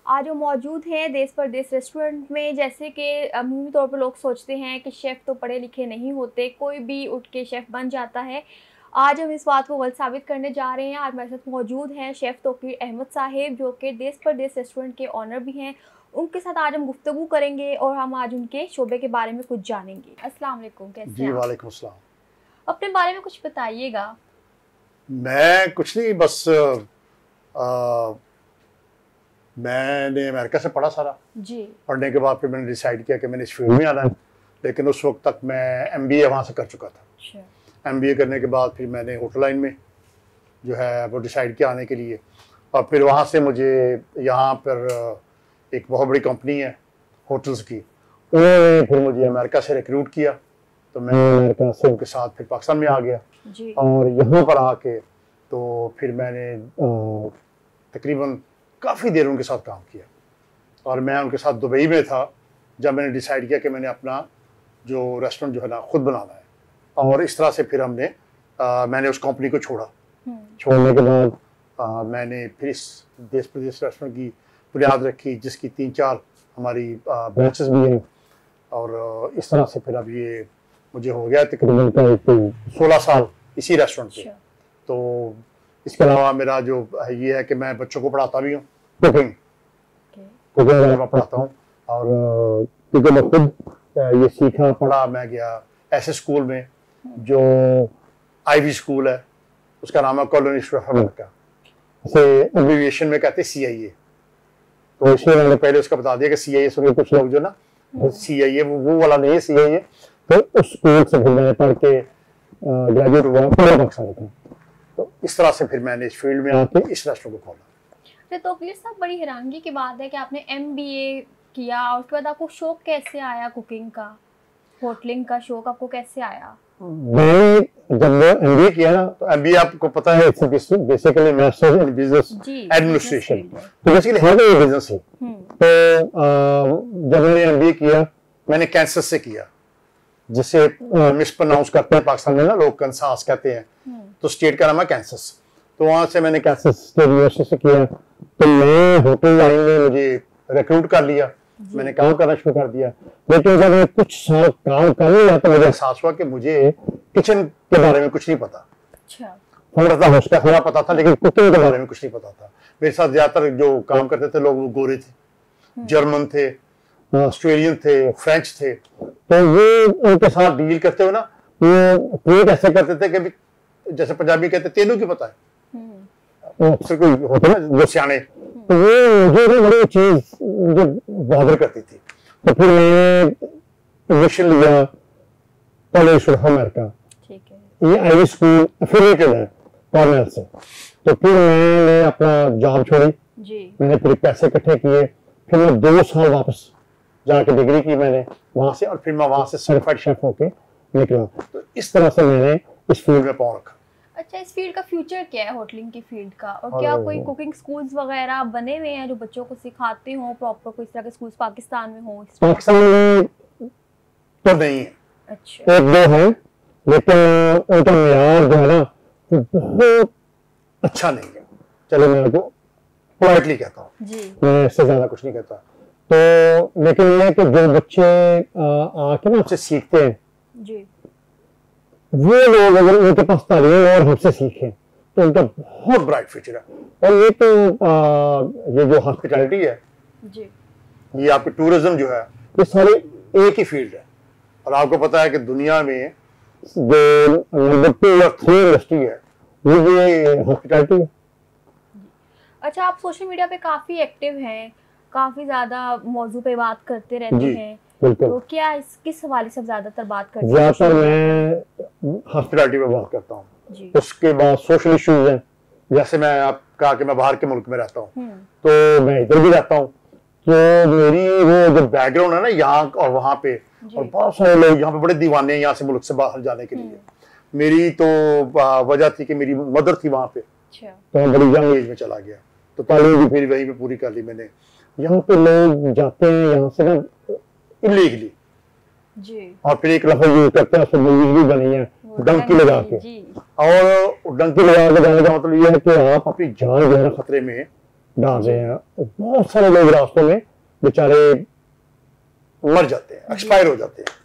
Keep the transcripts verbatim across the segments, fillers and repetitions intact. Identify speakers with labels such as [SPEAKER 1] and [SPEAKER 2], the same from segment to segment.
[SPEAKER 1] आज वो मौजूद हैं देश परदेश रेस्टोरेंट में। जैसे कि अमूमी तौर पर लोग सोचते हैं कि शेफ़ तो पढ़े लिखे नहीं होते, कोई भी उठ के शेफ़ बन जाता है। आज हम इस बात को गलत साबित करने जा रहे हैं। आज हमारे साथ मौजूद हैं शेफ़ तौकीर अहमद साहिब, जो कि देश परदेश रेस्टोरेंट के ऑनर भी हैं। उनके साथ आज हम गुफ्तगू करेंगे और हम आज उनके शोबे के बारे में कुछ जानेंगे। अस्सलाम वालेकुम, कैसे
[SPEAKER 2] जी? वालेकुम अस्सलाम।
[SPEAKER 1] अपने बारे में कुछ बताइएगा।
[SPEAKER 2] मैं कुछ नहीं, बस आ, मैंने अमेरिका से पढ़ा सारा
[SPEAKER 1] जी।
[SPEAKER 2] पढ़ने के बाद फिर मैंने डिसाइड किया कि मैंने इस फील्ड में आना है, लेकिन उस वक्त तक मैं एमबीए वहाँ से कर चुका था।
[SPEAKER 1] अच्छा।
[SPEAKER 2] एमबीए करने के बाद फिर मैंने होटल लाइन में जो है वो डिसाइड किया आने के लिए, और फिर वहाँ से मुझे यहाँ पर एक बहुत बड़ी कंपनी है होटल्स की, उन्होंने फिर मुझे अमेरिका से रिक्रूट किया, तो मैं अमेरिका से उनके साथ फिर पाकिस्तान में आ गया
[SPEAKER 1] जी।
[SPEAKER 2] और यहाँ पर आके तो फिर मैंने तकरीबन काफ़ी देर उनके साथ काम किया। और मैं उनके साथ दुबई में था जब मैंने डिसाइड किया कि मैंने अपना जो रेस्टोरेंट जो है ना खुद बनाना है, और इस तरह से फिर हमने आ, मैंने उस कंपनी को छोड़ा। छोड़ने के बाद आ, मैंने फिर इस देश प्रदेश रेस्टोरेंट की बुनियाद रखी, जिसकी तीन चार हमारी ब्रांचेस भी हैं, और इस तरह से फिर अब ये मुझे हो गया तकरीबन सोलह साल इसी रेस्टोरेंट पे। तो इसके अलावा मेरा जो ये है कि मैं बच्चों को पढ़ाता भी हूँ, कुकिंग कुकिंग मैं पढ़ाता हूँ। और क्योंकि मैं खुद ये सीखा पढ़ा, मैं गया ऐसे स्कूल में जो आईवी स्कूल है, उसका नाम है कॉलोनी ऑफ अमेरिका, इसे एब्रिविएशन में कहते हैं सी आई ए। तो इसलिए मैंने पहले उसका बता दिया कि सी आई ए सुन कुछ लोग जो ना सी आई ए वो वो वाला नहीं है सी आई ए। तो उस स्कूल से फिर मैंने पढ़ के ग्रेजुएट हुआ पाकिस्तान का। तो इस तरह से फिर मैंने इस फील्ड में आके इस रेस्टोरेंट को खोला।
[SPEAKER 1] तो फिर सब बड़ी हैरानगी की बात है कि आपने एमबीए किया और उसके बाद आपको शौक कैसे आया कुकिंग का, होटलिंग का शौक आपको कैसे आया?
[SPEAKER 2] मैंने जब मैं एमबीए किया ना, तो एमबीए आपको पता है basically masters in business administration, तो बेसिकली है तो बिजनेस ही। तो जब मैंने एमबीए किया मैंने कैंसस से किया, जिसे मिस प्रोनाउंस करते हैं पाकिस्तान में ना लोग, कंसास कहते हैं, तो स्टेट का नाम है कैंसस। तो वहाँ से मैंने कैंसस स्टेट यूनिवर्सिटी से किया। तो मैं होटल लाइन में मुझे रिक्रूट कर लिया, मैंने काम करना शुरू कर दिया। लेकिन जब मैं कुछ साल काम कर लिया तो मुझे एहसास हुआ कि मुझे किचन के बारे में कुछ नहीं पता।
[SPEAKER 1] अच्छा।
[SPEAKER 2] थोड़ा सा होस्टा थोड़ा पता था, लेकिन कुकिंग के बारे में कुछ नहीं पता था। मेरे साथ ज्यादातर जो काम करते थे लोग वो गोरे थे, जर्मन थे, ऑस्ट्रेलियन थे, फ्रेंच थे। तो ये उनके साथ डील करते हुए ना वो ट्रीट ऐसे करते थे कि जैसे पंजाबी कहते तेनू की पता है, अक्सर कोई होते ना जो सियाने। तो वो मुझे ना बड़ी चीज मुझे बॉदर करती थी। तो फिर मैंने एडमिशन लिया कॉलेज ऑफ अमेरिका, ठीक है, ये आईवी स्कूल एफिलिएटेड है कॉर्नेल से। तो फिर मैंने अपना जॉब छोड़ी जी। मैंने फिर पैसे इकट्ठे किए, फिर मैं दो साल वापस जाके डिग्री की मैंने वहां से, और फिर मैं वहां से सर्टिफाइड शेफ होके निकला। तो इस तरह से मैंने इस फील्ड में पाँव रखा।
[SPEAKER 1] अच्छा, इस फील्ड का फ्यूचर क्या है, होटलिंग की फील्ड का? और, और क्या कोई कुकिंग स्कूल्स वगैरह बने हुए हैं जो बच्चों को सिखाते हो, प्रॉपर कोई इस तरह के स्कूल्स पाकिस्तान में हो?
[SPEAKER 2] पाकिस्तान में तो नहीं है। अच्छा। एक दो है, लेकिन उनका मेयार जो है ना बहुत अच्छा नहीं है। चलो मैं आपको पोलाइटली कहता हूँ, मैं इससे ज्यादा कुछ नहीं कहता। तो लेकिन ये कि जो बच्चे आके ना हमसे सीखते हैं जी, वो लोग अगर उनके पास तालीम और हमसे सीखें तो उनका बहुत ब्राइट फ्यूचर है। और ये तो आ, ये जो हॉस्पिटैलिटी है जी, ये आपकी टूरिज्म जो है, ये सारी एक ही फील्ड है। और आपको पता है कि दुनिया में जो नंबर टू या थ्री इंडस्ट्री है वो ये हॉस्पिटैलिटी है।
[SPEAKER 1] अच्छा, आप सोशल मीडिया पे काफी एक्टिव हैं, काफी ज्यादा मौजू पे बात करते रहते हैं, तो क्या इस किस हवाले से ज्यादातर बात करते हैं?
[SPEAKER 2] ज्यादातर मैं हॉस्पिटैलिटी पे बात करता हूँ। उसके बाद सोशल इश्यूज हैं, जैसे मैं आप कहा कि मैं बाहर के मुल्क में रहता हूँ, तो मैं इधर भी रहता हूँ। तो मेरी वो जो बैकग्राउंड है ना यहाँ और वहाँ पे, और बहुत सारे लोग यहाँ पे बड़े दीवाने हैं यहाँ से मुल्क से बाहर जाने के लिए। मेरी तो वजह थी कि मेरी मदर थी वहाँ पे, तो मैं बड़ी यंग एज में चला गया, तो तालीम भी फिर वहीं पे पूरी कर ली मैंने। यहाँ पे लोग जाते हैं यहाँ से ना इलीगली जी, और फिर एक लफ्ज़ यूज करते हैं, उसमें मूवीज भी बनी है डंकी लगा के। और डंकी लगा के जाने का मतलब ये है कि आप अपनी जान जो है खतरे में डाल रहे हैं। बहुत सारे लोग रास्तों में बेचारे मर जाते हैं, एक्सपायर हो जाते हैं।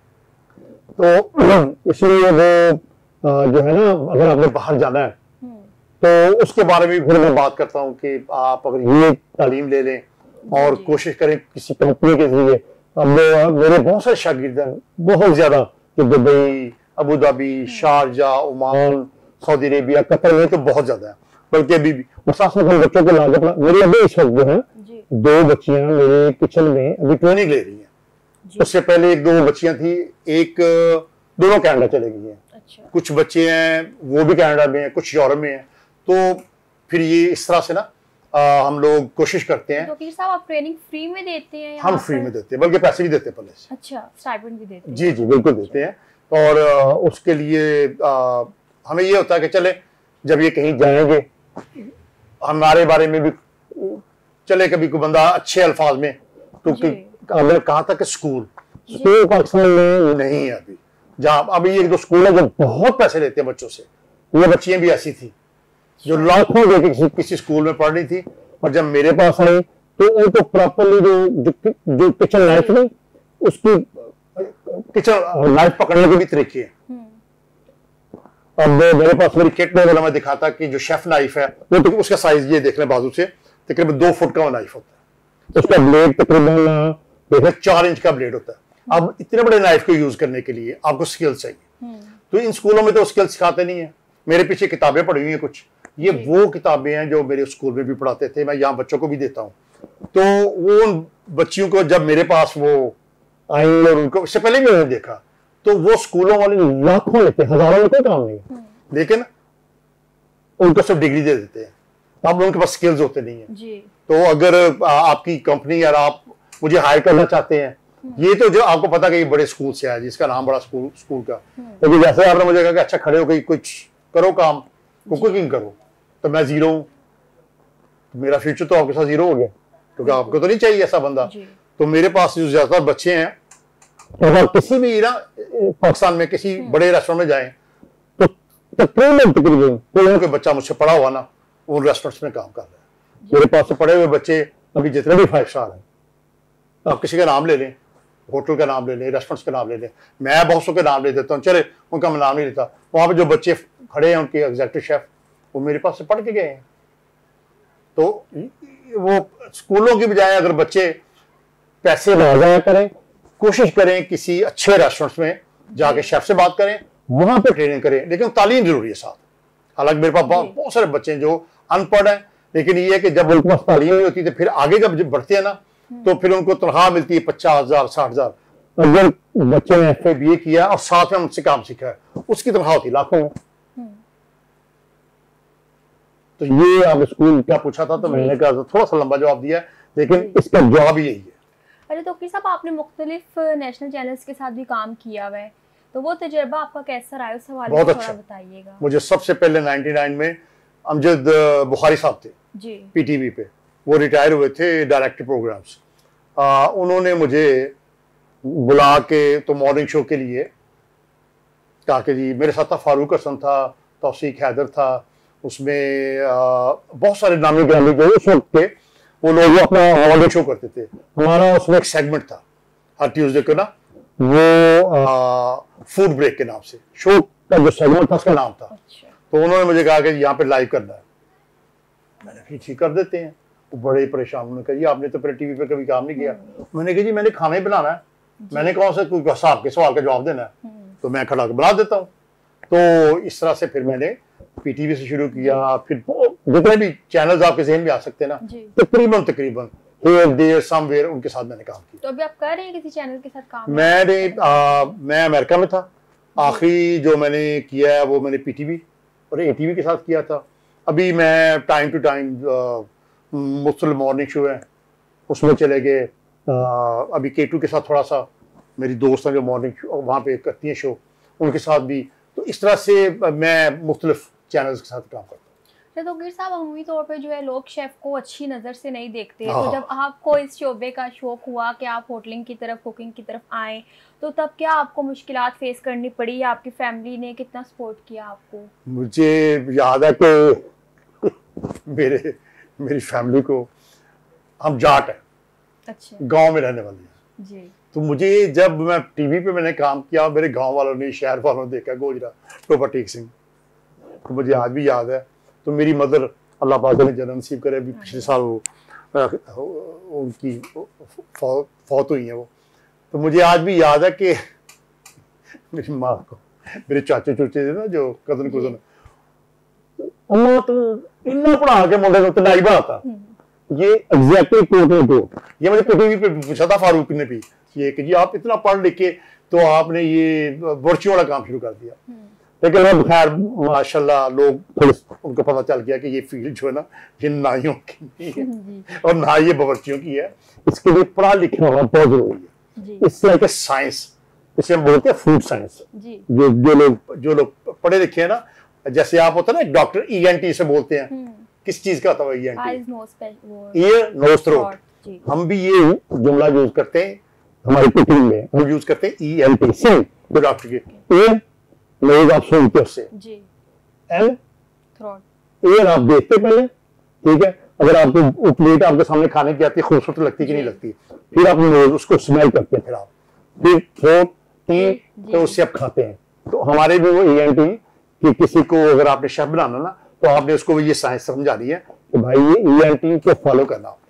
[SPEAKER 2] तो इसलिए वो जो है ना, अगर आपने बाहर जाना है तो उसके बारे में फिर मैं बात करता हूँ कि आप अगर ये तालीम ले लें और कोशिश करें किसी कंपनी के जरिए। अब मेरे बहुत सारे शागिर्द हैं, बहुत ज्यादा, कि Dubai, Abu Dhabi, Sharjah, Oman, Saudi Arabia, Qatar में तो बहुत ज्यादा है। बल्कि अभी भी साथ साथ हम बच्चों को लाके अपना, मेरे अभी इस वक्त जो है दो बच्चियां मेरे किचन में अभी ट्रेनिंग ले रही हैं। उससे पहले एक दो बच्चियां थी, एक दोनों कनाडा चले गई हैं। अच्छा। कुछ बच्चे हैं वो भी कनाडा में हैं, कुछ यूरोप में हैं। तो फिर ये इस तरह से ना आ, हम लोग कोशिश करते हैं।
[SPEAKER 1] तो फिर साहब आप ट्रेनिंग फ्री में देते हैं?
[SPEAKER 2] हम फ्री में देते हैं, बल्कि पैसे भी देते हैं पहले से।
[SPEAKER 1] अच्छा, स्टाइपेंड भी देते हैं?
[SPEAKER 2] जी जी बिल्कुल देते हैं। और आ, उसके लिए आ, हमें ये होता है कि चले जब ये कहीं जाएंगे, हमारे बारे में भी चले कभी कोई बंदा अच्छे अल्फाज में, क्योंकि मैंने कहा था कि स्कूल स्कूल पाकिस्तान में नहीं है अभी। जहाँ अभी एक दो स्कूल है जो बहुत पैसे लेते हैं बच्चों से, ये बच्चियां भी ऐसी थी जो लाखों देके किसी, किसी स्कूल में पढ़ रही थी, और जब मेरे पास आई तो उनको प्रॉपरली जो जो, जो किचन लाइफ में उसकी किचन लाइफ पकड़ने के भी तरीके हैं। अब मेरे पास मेरी किट में मैं दिखाता कि जो शेफ नाइफ है वो तो उसका साइज ये देख लें, बाजू से तकरीबन दो फुट का वो नाइफ होता है। उसका ब्लेड तकरीबन देखो चार इंच का ब्लेड होता है। अब इतने बड़े नाइफ को यूज करने के लिए आपको स्किल चाहिए। तो इन स्कूलों में तो स्किल सिखाते नहीं है। मेरे पीछे किताबें पढ़ी हुई हैं कुछ, ये वो किताबें हैं जो मेरे स्कूल में भी पढ़ाते थे, मैं यहाँ बच्चों को भी देता हूँ। तो वो उन बच्चियों को जब मेरे पास वो आई और उनको इससे पहले भी उन्होंने देखा, तो वो स्कूलों वाले लाखों लेते, हजारों में कोई काम नहीं, लेकिन उनको सब डिग्री दे देते हैं। अब उनके पास स्किल्स होते नहीं है। तो अगर आपकी कंपनी या आप मुझे हायर करना चाहते हैं, ये तो जो आपको पता कि ये बड़े स्कूल से है जिसका नाम बड़ा स्कूल स्कूल का, तो जैसे आपने मुझे कहा कि अच्छा खड़े हो गई कुछ करो काम, कुकिंग करो, तो मैं जीरो हूँ, मेरा फ्यूचर तो आपके साथ जीरो हो गया, क्योंकि आपको तो नहीं चाहिए ऐसा बंदा। तो मेरे पास जो ज्यादातर बच्चे हैं, अगर किसी भी ना पाकिस्तान में किसी बड़े रेस्टोरेंट में जाएं तो तकरीबन तकरीबन कोई कोई बच्चा मुझसे पढ़ा हुआ ना उन रेस्टोरेंट्स में काम कर रहा है। मेरे पास से पढ़े हुए बच्चे अभी जितने भी फाइव स्टार हैं, आप किसी का नाम ले लें, होटल का नाम ले लें, रेस्टोरेंट्स का नाम ले लें, मैं बहुत सौ के नाम ले देता हूँ, चले उनका मैं नाम नहीं लेता। वहाँ पे जो बच्चे खड़े हैं उनके एग्जीक्यूटिव शेफ, वो मेरे पास से पढ़ के गए हैं। तो वो स्कूलों की बजाय अगर बच्चे पैसे ना जाया करें, कोशिश करें किसी अच्छे रेस्टोरेंट्स में जाके शेफ से बात करें, वहां पे ट्रेनिंग करें, लेकिन तालीम जरूरी है साथ। हालांकि मेरे पास बहुत, बहुत सारे बच्चे हैं जो अनपढ़ हैं, लेकिन ये है कि जब उनके पास तालीम नहीं होती तो फिर आगे जब बढ़ते हैं ना, तो फिर उनको तनख्वाह मिलती है पचास हजार साठ हजार। अगर बच्चे ने एफ ए बी ए किया और साथ में मुझसे काम सीखा है, उसकी तनख्वाह होती लाखों में। तो ये आप स्कूल क्या पूछा था, तो मैंने कहा थोड़ा सा लंबा जवाब दिया, लेकिन इसका जवाब ही यही है।
[SPEAKER 1] अरे तो साहब आपने मुख्तलिफ नेशनल चैनल्स के साथ भी काम किया हुआ है, तो वो तजुर्बा आपका कैसा रहा है, उस हवाले से थोड़ा बताइएगा।
[SPEAKER 2] मुझे सबसे पहले निन्यानवे में अमजद बुखारी साहब थे जी, पीटीवी पे, वो रिटायर हुए थे डायरेक्टर प्रोग्राम्स। आ, उन्होंने मुझे बुला के तो मॉर्निंग शो के लिए कहा कि जी, मेरे साथ था फारूक हसन था, तौसीक हैदर था, उसमें आ, बहुत सारे नामी गिरामी जो उस वक्त थे वो लोग अपना मॉर्निंग शो करते थे। हमारा उसमें एक सेगमेंट था हर ट्यूसडे को ना, वो फूड ब्रेक के नाम से शो का जो सेगमेंट था उसका नाम था। अच्छा। तो उन्होंने मुझे कहा कि यहाँ पे लाइव करना है। मैंने कहा ठीक कर देते हैं। वो बड़े परेशान, उन्होंने कहा जी आपने तो फिर टीवी पे कभी काम नहीं किया। मैंने कहा जी मैंने खाना ही बनाना है, मैंने कौन सा कोई साहब के सवाल का जवाब देना है, तो मैं खड़ा के बना देता हूँ। तो इस तरह से फिर मैंने पीटीवी से शुरू किया। फिर जितने भी चैनल्स आपके ज़हन में आ सकते हैं ना, तकरीबन तकरीबन हियर देयर समवेयर उनके साथ मैंने काम किया।
[SPEAKER 1] तो अभी आप कर रहे हैं किसी चैनल के साथ काम?
[SPEAKER 2] मैंने आ, मैं अमेरिका में था, आखिरी जो मैंने किया है वो मैंने पीटीवी और एटीवी के साथ किया था। अभी मैं टाइम टू टाइम मुख्तलिफ मॉर्निंग शो है उसमें चले गए। अभी के टू के साथ थोड़ा सा, मेरी दोस्त हैं जो मॉर्निंग शो वहाँ पे करती हैं शो, उनके साथ भी। तो इस तरह से मैं मुख्तलिफ चैनल्स के साथ काम करता हूँ।
[SPEAKER 1] तो गिर साहब अमूमी तौर पे जो है लोग शेफ को अच्छी नज़र से नहीं देखते, तो जब आपको इस शोबे का शौक हुआ कि आप होटलिंग की तरफ, कुकिंग की तरफ आए, तो तब क्या आपको मुश्किलात फेस करनी पड़ी या आपकी फैमिली ने कितना सपोर्ट किया आपको?
[SPEAKER 2] मुझे याद है कि मेरे मेरी फैमिली को, हम जाट हैं,
[SPEAKER 1] अच्छा,
[SPEAKER 2] गांव में रहने वाले हैं
[SPEAKER 1] जी।
[SPEAKER 2] तो मुझे जब मैं टीवी पे मैंने काम किया, मेरे गांव वालों ने, शहर वालों ने देखा गोजरा टोपा टेक सिंह, तो मुझे आज भी याद है। तो मेरी मदर अल्लाह पाक ने जन्म नसीब करे, अभी पिछले साल वो उनकी फौत फौत हुई है वो। तो मुझे आज भी याद है कि मेरी माँ को मेरे चाचे चूचे थे ना, जो कजन कुजन, अम्मा तो इतना पढ़ा के मुंडे को तनाई बनाता, ये एग्जैक्टली कोट कोट ये मुझे टीवी पे पूछा था फारूक ने भी, ये कि जी आप इतना पढ़ लिख के तो आपने ये वर्चियों वाला काम शुरू कर दिया। लेकिन अब खैर माशाल्लाह लोग थोड़े उनको पता चल गया कि ये फील्ड जो है ना, ये नाइयों की नहीं है और ना ये बावर्चियों की है, इसके लिए पढ़ा लिखना होना बहुत जरूरी है। इससे लाइक साइंस, इसे हम बोलते हैं फूड साइंस। जो जो लोग जो लोग पढ़े लिखे हैं ना, जैसे आप होता है ना डॉक्टर ई एन टी से बोलते हैं, किस चीज का होता है E N T? Ear nose throat. हम भी ये जुमला यूज करते हैं हमारी कुकिंग में, हम यूज करते हैं ई एन टी से, तो डॉक्टर के ईयर नोज आप सुनते हो उससे, एंड थ्रोट ईयर आप देखते पहले, ठीक है। अगर आपको प्लेट आपके सामने खाने की आती है, खूबसूरत लगती कि नहीं लगती, फिर आप नोज उसको स्मेल करते हैं, फिर आप फिर थ्रोट टी, तो उससे आप खाते हैं। तो हमारे भी वो ई एन टी कि किसी को अगर आपने शेफ बनाना ना, तो आपने उसको ये साइंस समझा दी है कि भाई ये ई एन टी को फॉलो करना।